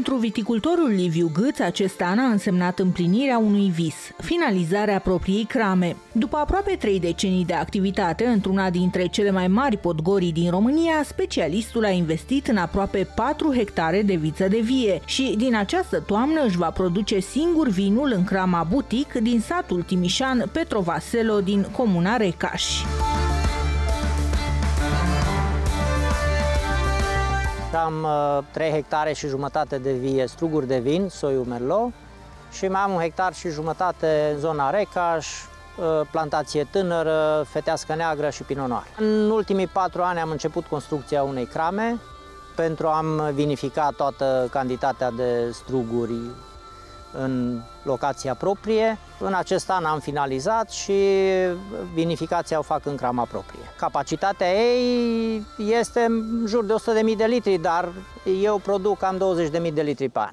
Pentru viticultorul Liviu Gâț, acest an a însemnat împlinirea unui vis, finalizarea propriei crame. După aproape 3 decenii de activitate într-una dintre cele mai mari podgorii din România, specialistul a investit în aproape 4 hectare de viță de vie și din această toamnă își va produce singur vinul în crama Butic din satul timișan Petrovaselo din comuna Recaș. Am 3 hectare și jumătate de vie struguri de vin, soiul Merlot, și mai am 1 hectar și jumătate în zona Recaș, plantație tânără, fetească neagră și Pinot Noir. În ultimii 4 ani am început construcția unei crame pentru a vinifica toată cantitatea de struguri în locația proprie. În acest an am finalizat și vinificația o fac în crama proprie. Capacitatea ei este în jur de 100.000 de litri, dar eu produc cam 20.000 de litri pe an.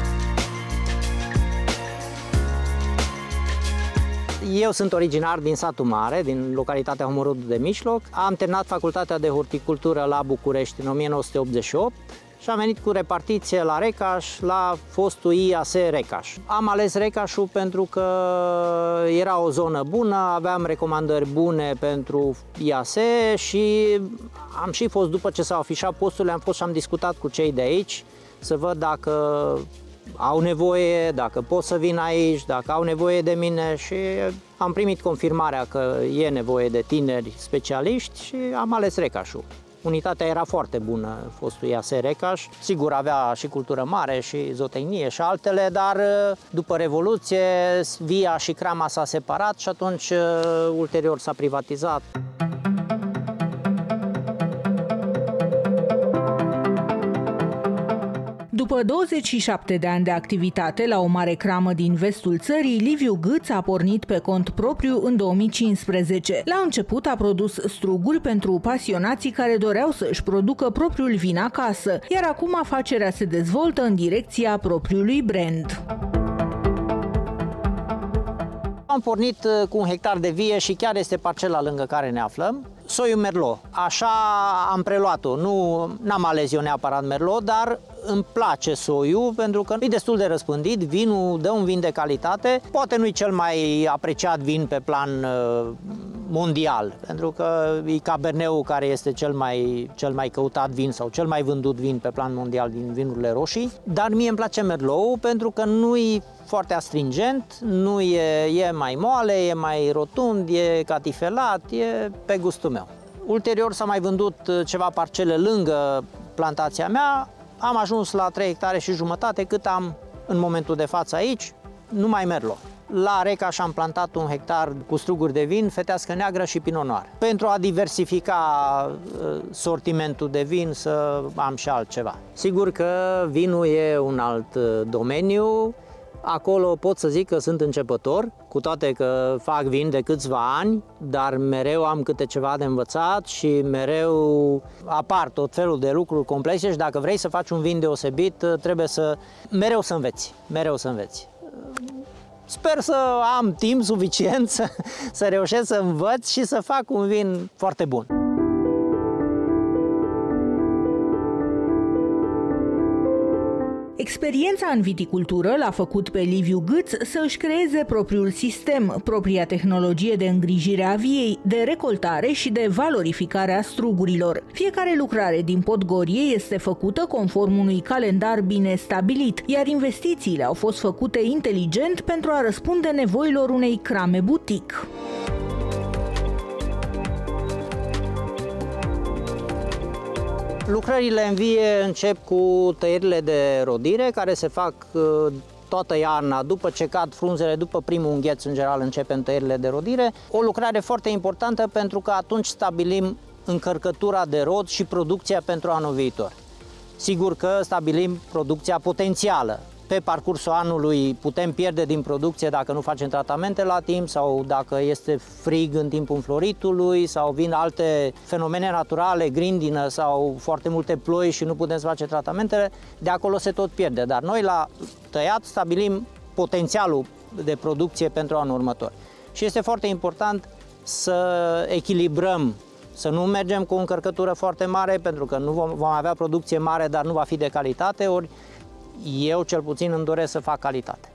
Eu sunt originar din satul Mare, din localitatea Homorodul de Mijloc. Am terminat facultatea de horticultură la București în 1988 și am venit cu repartiție la Recaș, la fostul IAS Recaș. Am ales Recașul pentru că era o zonă bună, aveam recomandări bune pentru IAS și am și fost, după ce s-au afișat posturile, am fost și am discutat cu cei de aici să văd dacă au nevoie, dacă pot să vin aici, dacă au nevoie de mine, și am primit confirmarea că e nevoie de tineri specialiști și am ales Recașul. Unitatea era foarte bună, fostul IAS Recaș. Sigur, avea și cultură mare și zootehnie și altele, dar după Revoluție via și crama s-a separat și atunci ulterior s-a privatizat. După 27 de ani de activitate la o mare cramă din vestul țării, Liviu Gâț a pornit pe cont propriu în 2015. La început a produs struguri pentru pasionații care doreau să își producă propriul vin acasă, iar acum afacerea se dezvoltă în direcția propriului brand. Am pornit cu 1 hectar de vie și chiar este parcela lângă care ne aflăm. Soiul Merlot. Așa am preluat-o. N-am ales eu neapărat Merlot, dar îmi place soiul pentru că e destul de răspândit, vinul dă un vin de calitate. Poate nu e cel mai apreciat vin pe plan mondial, pentru că e Cabernetul care este cel mai căutat vin sau cel mai vândut vin pe plan mondial din vinurile roșii. Dar mie îmi place Merlot pentru că nu e foarte astringent, nu e mai moale, e mai rotund, e catifelat, e pe gustul meu. Ulterior s-a mai vândut ceva parcele lângă plantația mea, am ajuns la 3 hectare și jumătate cât am în momentul de față aici, numai Merlot. La Recaș am plantat 1 hectar cu struguri de vin, fetească neagră și Pinot Noir. Pentru a diversifica sortimentul de vin să am și altceva. Sigur că vinul e un alt domeniu. Acolo pot să zic că sunt începător, cu toate că fac vin de câțiva ani, dar mereu am câte ceva de învățat și mereu apar tot felul de lucruri complexe și dacă vrei să faci un vin deosebit, trebuie mereu să înveți, mereu să înveți. Sper să am timp suficient să reușesc să învăț și să fac un vin foarte bun. Experiența în viticultură l-a făcut pe Liviu Gâț să își creeze propriul sistem, propria tehnologie de îngrijire a viei, de recoltare și de valorificare a strugurilor. Fiecare lucrare din podgorie este făcută conform unui calendar bine stabilit, iar investițiile au fost făcute inteligent pentru a răspunde nevoilor unei crame butic. Lucrările în vie încep cu tăierile de rodire, care se fac toată iarna, după ce cad frunzele, după primul îngheț, în general începem tăierile de rodire. O lucrare foarte importantă pentru că atunci stabilim încărcătura de rod și producția pentru anul viitor. Sigur că stabilim producția potențială. Pe parcursul anului putem pierde din producție dacă nu facem tratamente la timp sau dacă este frig în timpul înfloritului sau vin alte fenomene naturale, grindină sau foarte multe ploi și nu putem să facem tratamentele, de acolo se tot pierde. Dar noi la tăiat stabilim potențialul de producție pentru anul următor. Și este foarte important să echilibrăm, să nu mergem cu o încărcătură foarte mare pentru că nu vom avea producție mare, dar nu va fi de calitate, ori Eu cel puțin îmi doresc să fac calitate.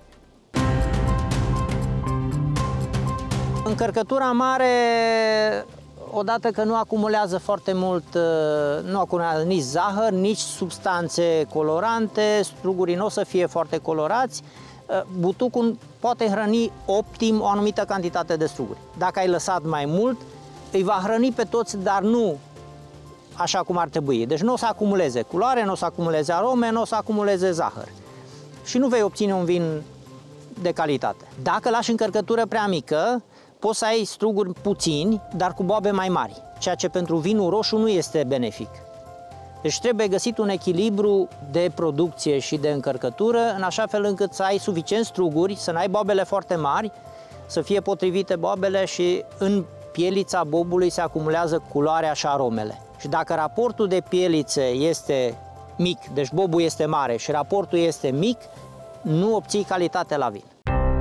Încărcătura mare, odată că nu acumulează foarte mult, nu acumulează nici zahăr, nici substanțe colorante, strugurii nu o să fie foarte colorați, butucul poate hrăni optim o anumită cantitate de struguri. Dacă ai lăsat mai mult, îi va hrăni pe toți, dar nu așa cum ar trebui. Deci nu o să acumuleze culoare, nu o să acumuleze arome, nu o să acumuleze zahăr. Și nu vei obține un vin de calitate. Dacă lași încărcătură prea mică, poți să ai struguri puțini, dar cu boabe mai mari, ceea ce pentru vinul roșu nu este benefic. Deci trebuie găsit un echilibru de producție și de încărcătură, în așa fel încât să ai suficient struguri, să n-ai boabele foarte mari, să fie potrivite boabele și în pielița bobului se acumulează culoarea și aromele. Și dacă raportul de pielițe este mic, deci bobul este mare și raportul este mic, nu obții calitate la vin.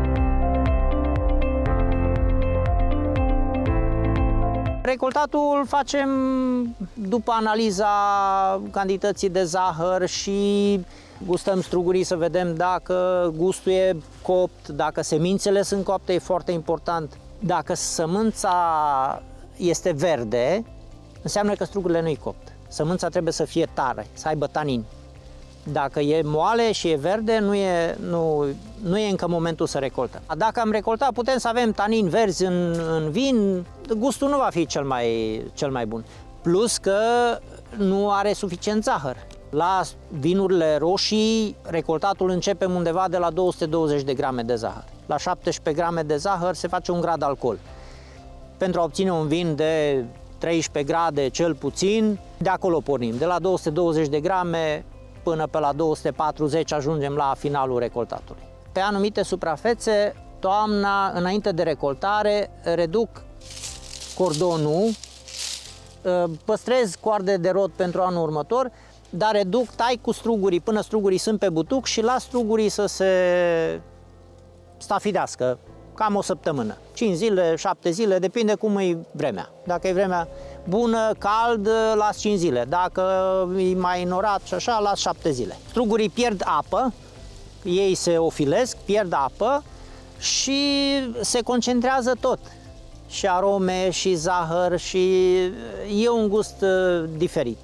Recoltatul îl facem după analiza cantității de zahăr și gustăm strugurii să vedem dacă gustul e copt, dacă semințele sunt copte, e foarte important. Dacă sămânța este verde, înseamnă că strugurile nu-i copt. Sămânța trebuie să fie tare, să aibă tanini. Dacă e moale și e verde, nu e încă momentul să recoltăm. Dacă am recoltat, putem să avem tanini verzi în vin, gustul nu va fi cel mai bun. Plus că nu are suficient zahăr. La vinurile roșii, recoltatul începem undeva de la 220 de grame de zahăr. La 17 grame de zahăr se face un grad alcool. Pentru a obține un vin de 13 grade cel puțin, de acolo pornim. De la 220 de grame până pe la 240 ajungem la finalul recoltatului. Pe anumite suprafețe, toamna, înainte de recoltare, reduc cordonul, păstrez coarde de rod pentru anul următor, dar tai cu strugurii până strugurii sunt pe butuc și las strugurii să se stafidească cam o săptămână. 5 zile, 7 zile, depinde cum e vremea. Dacă e vremea bună, cald, las 5 zile. Dacă e mai norat și așa, las 7 zile. Strugurii pierd apă, ei se ofilesc, pierd apă și se concentrează tot. Și arome, și zahăr, și e un gust diferit.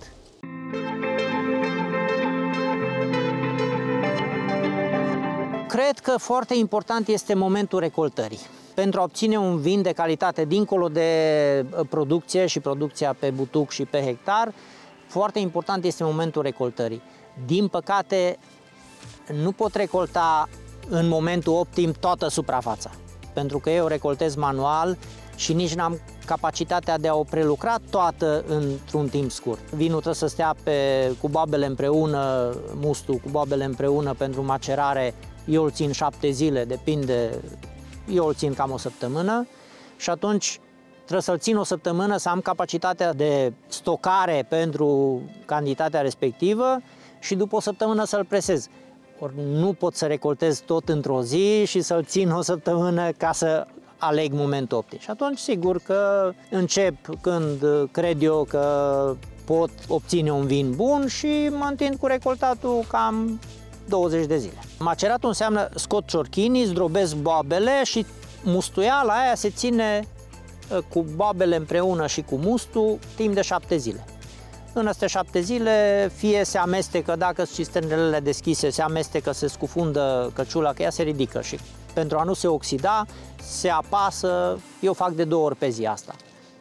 Cred că foarte important este momentul recoltării. Pentru a obține un vin de calitate dincolo de producție și producția pe butuc și pe hectar, foarte important este momentul recoltării. Din păcate, nu pot recolta în momentul optim toată suprafața, pentru că eu recoltez manual și nici n-am capacitatea de a o prelucra toată într-un timp scurt. Vinul trebuie să stea cu boabele împreună, mustul cu boabele împreună pentru macerare. Eu îl țin 7 zile, depinde, eu îl țin cam o săptămână și atunci trebuie să-l țin o săptămână să am capacitatea de stocare pentru cantitatea respectivă și după o săptămână să-l presez. Ori nu pot să recoltez tot într-o zi și să-l țin o săptămână ca să aleg momentul optim. Și atunci sigur că încep când cred eu că pot obține un vin bun și mă întind cu recoltatul cam 20 de zile. Maceratul înseamnă scot ciorchinii, zdrobesc boabele și mustuiala aia se ține cu boabele împreună și cu mustul timp de 7 zile. În aceste 7 zile fie se amestecă, dacă sunt cisternele deschise, se amestecă, se scufundă căciula, că ea se ridică și pentru a nu se oxida, se apasă, eu fac de 2 ori pe zi asta.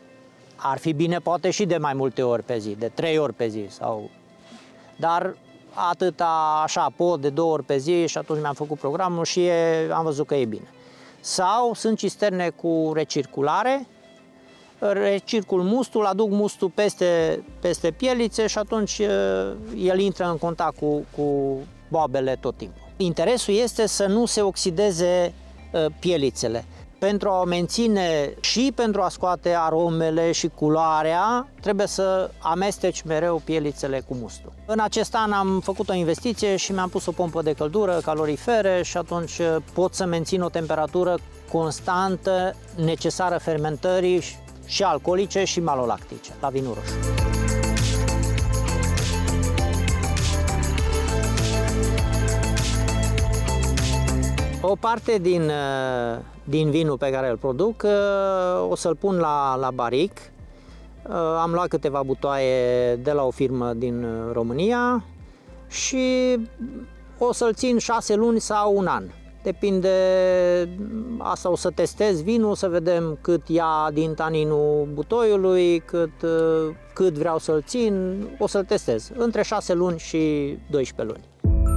Ar fi bine poate și de mai multe ori pe zi, de 3 ori pe zi, dar atâta așa pot de 2 ori pe zi și atunci mi-am făcut programul și am văzut că e bine. Sau sunt cisterne cu recirculare, recircul mustul, aduc mustul peste pielițe și atunci el intră în contact cu boabele tot timpul. Interesul este să nu se oxideze pielițele. Pentru a o menține și pentru a scoate aromele și culoarea, trebuie să amesteci mereu pielițele cu mustul. În acest an am făcut o investiție și mi-am pus o pompă de căldură, calorifere și atunci pot să mențin o temperatură constantă necesară fermentării și alcoolice și malolactice la vinul roșu. O parte din vinul pe care îl produc o să-l pun la baric. Am luat câteva butoaie de la o firmă din România și o să-l țin 6 luni sau un an. Depinde, asta o să testez vinul, să vedem cât ia din taninul butoiului, cât vreau să-l țin, o să-l testez între 6 luni și 12 luni.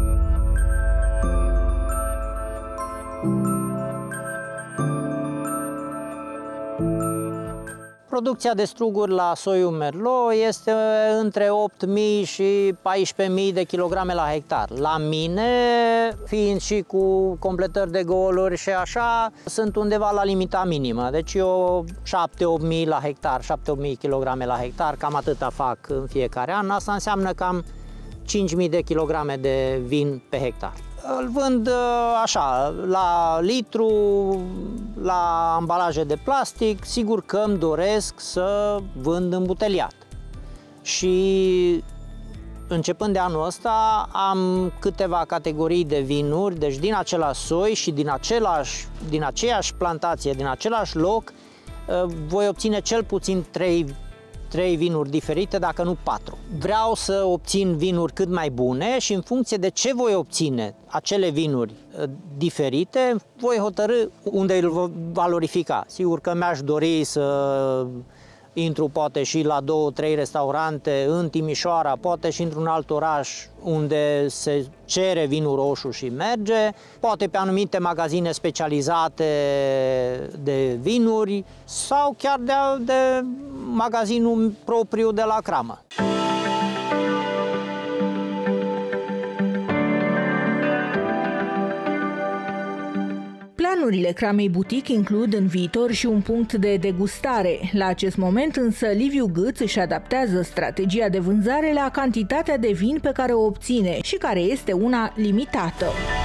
Producția de struguri la soiul Merlot este între 8.000 și 14.000 de kilograme la hectar. La mine, fiind și cu completări de goluri și așa, sunt undeva la limita minimă. Deci eu 7-8.000 la hectar, 7-8.000 kilograme la hectar, cam atâta fac în fiecare an. Asta înseamnă cam 5.000 de kilograme de vin pe hectar. Îl vând așa, la litru, la ambalaje de plastic. Sigur că îmi doresc să vând îmbuteliat. Și începând de anul ăsta am câteva categorii de vinuri, deci din același soi și din aceeași plantație, din același loc, voi obține cel puțin 3 vinuri diferite, dacă nu 4. Vreau să obțin vinuri cât mai bune și în funcție de ce voi obține acele vinuri diferite, voi hotărâ unde îl voi valorifica. Sigur că mi-aș dori să intru poate și la 2-3 restaurante în Timișoara, poate și într-un alt oraș unde se cere vinul roșu și merge, poate pe anumite magazine specializate de vinuri sau chiar de magazinul propriu de la cramă. Planurile Cramei Boutique includ în viitor și un punct de degustare. La acest moment însă Liviu Gâț își adaptează strategia de vânzare la cantitatea de vin pe care o obține și care este una limitată.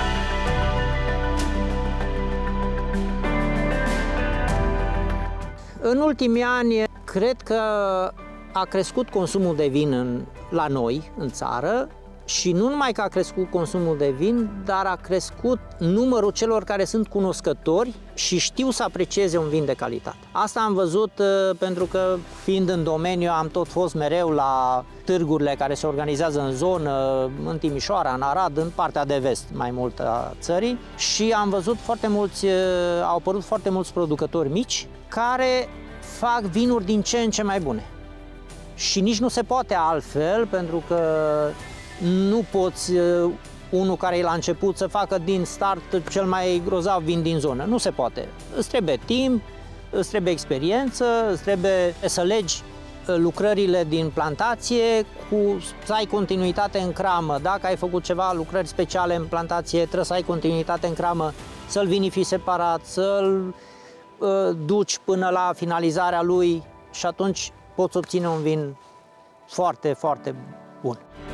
În ultimii ani, cred că a crescut consumul de vin la noi, în țară, și nu numai că a crescut consumul de vin, dar a crescut numărul celor care sunt cunoscători și știu să aprecieze un vin de calitate. Asta am văzut pentru că, fiind în domeniu, am tot fost mereu la târgurile care se organizează în zonă, în Timișoara, în Arad, în partea de vest mai mult a țării, și am văzut au apărut foarte mulți producători mici care fac vinuri din ce în ce mai bune. Și nici nu se poate altfel, pentru că nu poți unul care e la început să facă din start cel mai grozav vin din zonă. Nu se poate. Îți trebuie timp, îți trebuie experiență, îți trebuie să legi lucrările din plantație, să ai continuitate în cramă. Dacă ai făcut ceva lucrări speciale în plantație, trebuie să ai continuitate în cramă, să-l vinifii separat, să-l duci până la finalizarea lui și atunci poți obține un vin foarte, foarte bun.